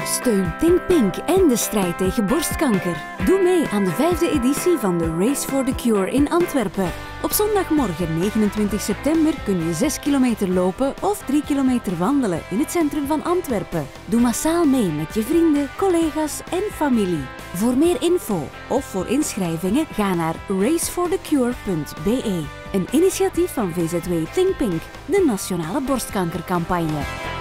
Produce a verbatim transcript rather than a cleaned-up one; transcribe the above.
Steun Think Pink en de strijd tegen borstkanker. Doe mee aan de vijfde editie van de Race for the Cure in Antwerpen. Op zondagmorgen negenentwintig september kun je zes kilometer lopen of drie kilometer wandelen in het centrum van Antwerpen. Doe massaal mee met je vrienden, collega's en familie. Voor meer info of voor inschrijvingen ga naar race for the cure punt b e. Een initiatief van V Z W Think Pink, de nationale borstkankercampagne.